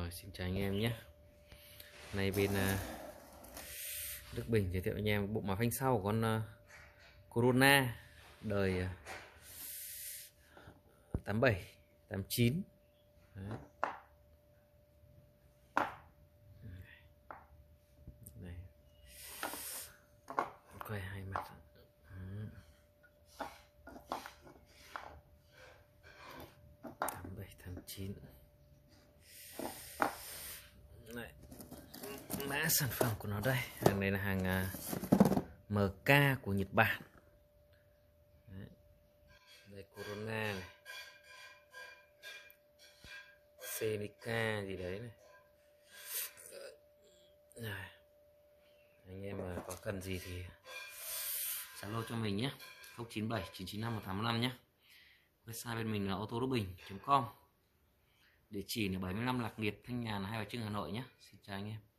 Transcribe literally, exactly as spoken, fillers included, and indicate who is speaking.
Speaker 1: Rồi, xin chào anh em nhé. Này bên uh, Đức Bình giới thiệu anh em bộ máy phanh sau của con uh, Corona đời uh, tám bảy, tám chín. Đấy. Này. Quay hai mặt. tám bảy, tám chín. Này. Mã sản phẩm của nó đây. Hàng này là hàng uh, em ca của Nhật Bản. Đấy. Đây Corona này, Senica gì đấy này. Rồi. Anh em mà có cần gì thì Zalo cho mình nhé, không chín bảy chín chín năm một tám năm nhé. Website bên mình là ô tô đức bình chấm com. Địa chỉ là bảy mươi lăm Lạc Nghiệp, Thanh Nhàn, Hai Bà Trưng, Hà Nội nhé. Xin chào anh em.